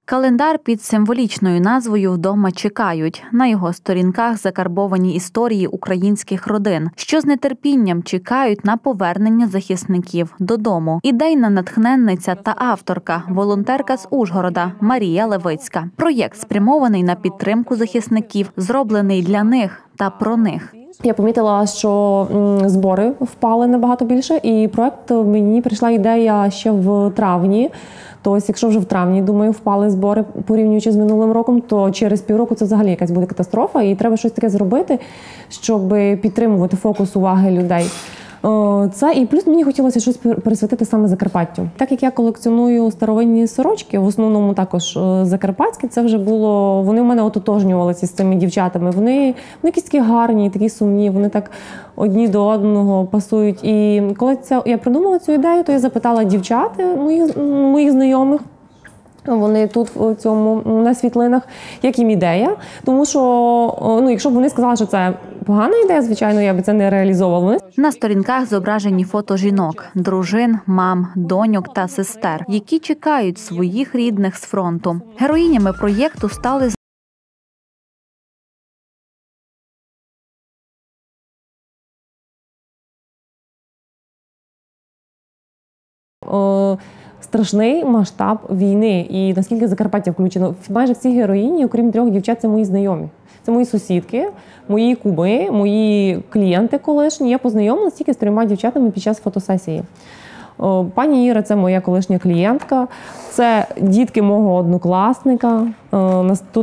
Календар під символічною назвою «Вдома чекають». На його сторінках закарбовані історії українських родин, що з нетерпінням чекають на повернення захисників додому. Ідейна натхненниця та авторка, волонтерка з Ужгорода Марія Левицька. Проєкт спрямований на підтримку захисників, зроблений для них та про них. Я помітила, що збори впали набагато більше, і проєкт, мені прийшла ідея ще в травні. Тобто, якщо вже в травні, думаю, впали збори, порівнюючи з минулим роком, то через півроку це взагалі якась буде катастрофа, і треба щось таке зробити, щоб підтримувати фокус уваги людей. Це і плюс мені хотілося щось присвятити саме Закарпаттю. Так як я колекціоную старовинні сорочки, в основному також закарпатські, це вже було, вони в мене ототожнювалися з цими дівчатами. Вони якісь такі гарні, такі сумні, вони так одні до одного пасують. І коли я придумала цю ідею, то я запитала дівчат, моїх знайомих, вони тут на світлинах, як їм ідея. Тому що, якщо б вони сказали, що це погана ідея, звичайно, я б це не реалізовувала. На сторінках зображені фото жінок, дружин, мам, доньок та сестер, які чекають своїх рідних з фронту. Героїнями проєкту стали страшний масштаб війни і наскільки Закарпаття включено. Майже всі героїні, окрім 3 дівчат, це мої знайомі. Це мої сусідки, мої куми, мої клієнти колишні. Я познайомилася тільки з 3 дівчатами під час фотосесії. Пані Іра – це моя колишня клієнтка, це дітки мого однокласника. Тут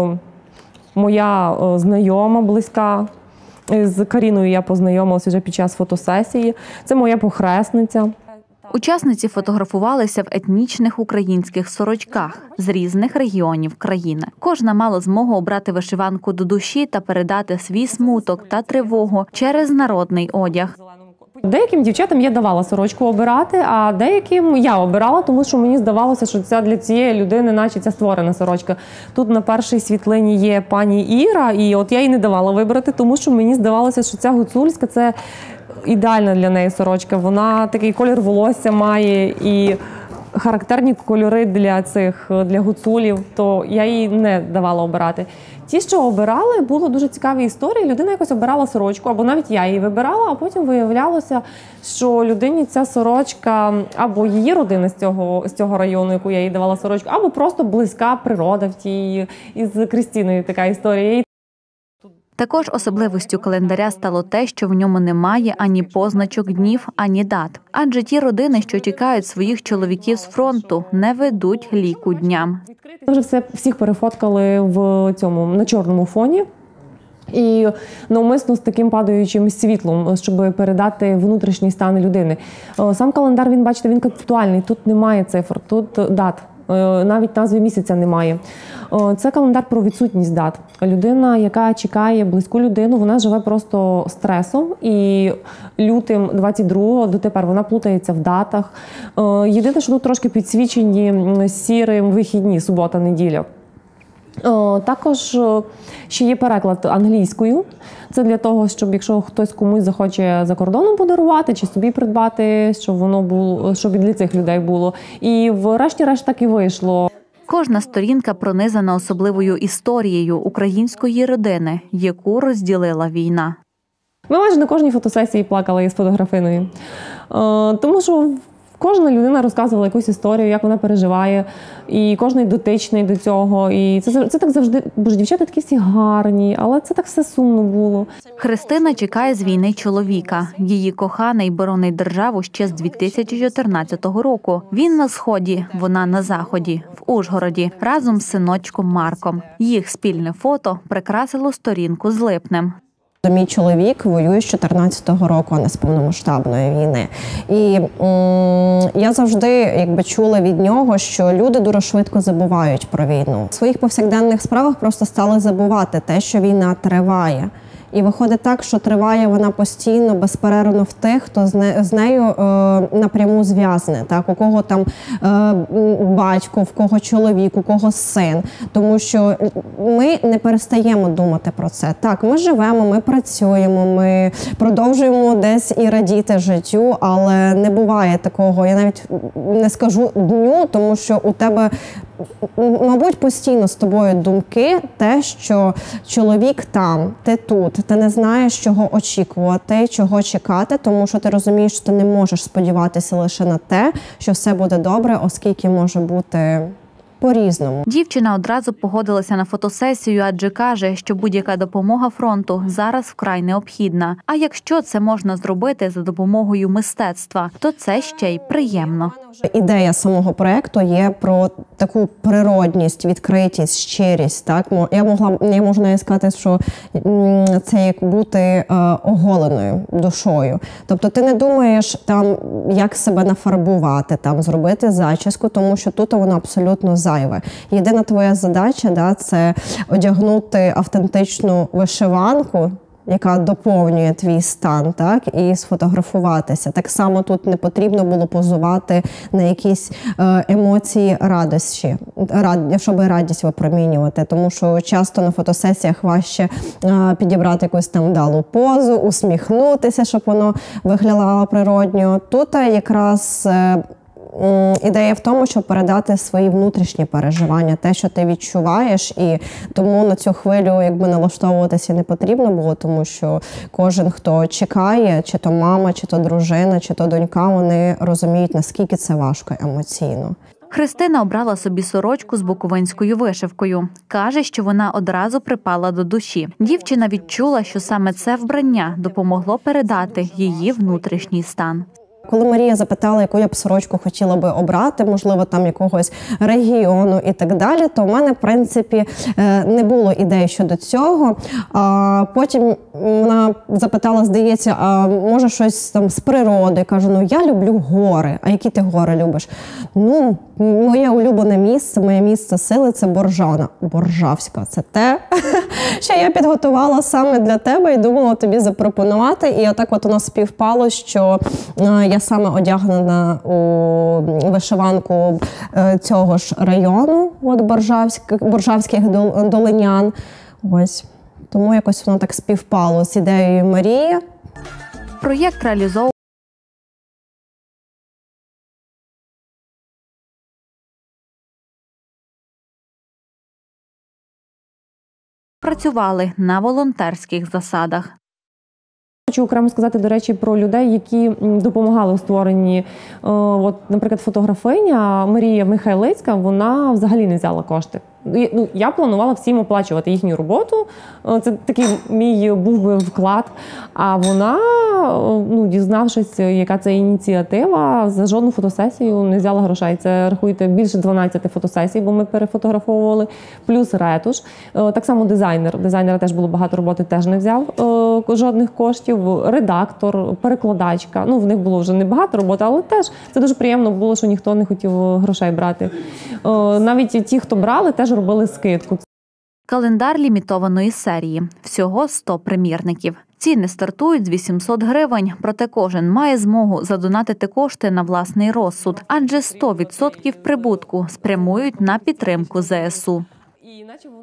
моя знайома близька. З Каріною я познайомилася вже під час фотосесії. Це моя похресниця. Учасниці фотографувалися в етнічних українських сорочках з різних регіонів країни. Кожна мала змогу обрати вишиванку до душі та передати свій смуток та тривогу через народний одяг. Деяким дівчатам я давала сорочку обирати, а деяким я обирала, тому що мені здавалося, що це для цієї людини наче ця створена сорочка. Тут на першій світлині є пані Іра, і от я їй не давала вибрати, тому що мені здавалося, що ця гуцульська – це ідеальна для неї сорочка. Вона такий колір волосся має і характерні кольори для гуцулів, то я їй не давала обирати. Ті, що обирали, було дуже цікаві історії. Людина якось обирала сорочку, або навіть я її вибирала, а потім виявлялося, що людині ця сорочка, або її родина з цього району, яку я їй давала сорочку, або просто близька природа в тій, із Кристіною така історія. Також особливістю календаря стало те, що в ньому немає ані позначок днів, ані дат. Адже ті родини, що чекають своїх чоловіків з фронту, не ведуть ліку дням. Ми вже всіх перефоткали на чорному фоні. І навмисно з таким падаючим світлом, щоб передати внутрішній стан людини. Сам календар, бачите, він концептуальний, тут немає цифр, тут дат. Навіть назви місяця немає. Це календар про відсутність дат. Людина, яка чекає близьку людину, вона живе просто стресом. І лютим 22-го дотепер вона плутається в датах. Єдине, що тут трошки підсвічені сірим вихідні, субота-неділя. Також ще є переклад англійською. Це для того, щоб якщо хтось комусь захоче за кордоном подарувати чи собі придбати, щоб воно було, щоб і для цих людей було. І врешті-решт так і вийшло. Кожна сторінка пронизана особливою історією української родини, яку розділила війна. Ми майже на кожній фотосесії плакали із фотографиною. Тому що кожна людина розказувала якусь історію, як вона переживає, і кожний дотичний до цього. І це так завжди, бо ж дівчата такі всі гарні, але це так все сумно було. Христина чекає з війни чоловіка. Її коханий боронить державу ще з 2014 року. Він на Сході, вона на Заході, в Ужгороді, разом з синочком Марком. Їх спільне фото прикрасило сторінку з липнем. Мій чоловік воює з 14-го року, а не з повномасштабної війни. І я завжди чула від нього, що люди дуже швидко забувають про війну. В своїх повсякденних справах просто стали забувати те, що війна триває. І виходить так, що триває вона постійно, безперервно в тих, хто з нею напряму зв'язаний. У кого там батько, в кого чоловік, у кого син. Тому що ми не перестаємо думати про це. Так, ми живемо, ми працюємо, ми продовжуємо десь і радіти життю, але не буває такого, я навіть не скажу дню, тому що у тебе мабуть, постійно з тобою думки те, що чоловік там, ти тут, ти не знаєш, чого очікувати, чого чекати, тому що ти розумієш, що ти не можеш сподіватися лише на те, що все буде добре, оскільки може бути по-різному. Дівчина одразу погодилася на фотосесію, адже каже, що будь-яка допомога фронту зараз вкрай необхідна. А якщо це можна зробити за допомогою мистецтва, то це ще й приємно. Ідея самого проекту є про таку природність, відкритість, щирість. Так? Я можу навіть сказати, що це як бути оголеною душою. Тобто ти не думаєш, там, як себе нафарбувати, там, зробити зачіску, тому що тут воно абсолютно зайве. Єдина твоя задача, це одягнути автентичну вишиванку, яка доповнює твій стан, так, і сфотографуватися. Так само тут не потрібно було позувати на якісь емоції радості, щоб радість випромінювати, тому що часто на фотосесіях важче підібрати якусь там вдалу позу, усміхнутися, щоб воно виглядало природньо. Тут якраз ідея в тому, щоб передати свої внутрішні переживання, те, що ти відчуваєш, і тому на цю хвилю якби налаштовуватися не потрібно було, тому що кожен, хто чекає, чи то мама, чи то дружина, чи то донька, вони розуміють, наскільки це важко емоційно. Христина обрала собі сорочку з буковинською вишивкою. Каже, що вона одразу припала до душі. Дівчина відчула, що саме це вбрання допомогло передати її внутрішній стан. Коли Марія запитала, яку я б сорочку хотіла би обрати, можливо, там якогось регіону і так далі, то в мене, в принципі, не було ідей щодо цього. Потім вона запитала, здається, а може щось там з природи? Я кажу, я люблю гори. А які ти гори любиш? Моє улюблене місце, моє місце сили – це Боржана. Боржавська – це те, що я підготувала саме для тебе і думала тобі запропонувати. І отак от у нас співпало, що я саме одягнена у вишиванку цього ж району, от Боржавських долинян. Ось. Тому якось воно так співпало з ідеєю Марії. Проєкт реалізовував працювали на волонтерських засадах. Хочу окремо сказати, до речі, про людей, які допомагали у створенні. Наприклад, фотографиня Марія Михайлицька, вона взагалі не взяла кошти. Я планувала всім оплачувати їхню роботу. Це такий мій був би вклад. А вона, дізнавшись, яка це ініціатива, за жодну фотосесію не взяла грошей. Це, рахуйте, більше 12 фотосесій, бо ми перефотографовували, плюс ретуш. Так само дизайнер. Дизайнера теж було багато роботи, теж не взяв жодних коштів. Редактор, перекладачка. В них було вже небагато роботи, але теж це дуже приємно було, що ніхто не хотів грошей брати. Навіть ті, хто брали, теж робили скидку. Календар лімітованої серії. Всього 100 примірників. Ціни стартують з 800 гривень, проте кожен має змогу задонатити кошти на власний розсуд, адже 100% прибутку спрямують на підтримку ЗСУ.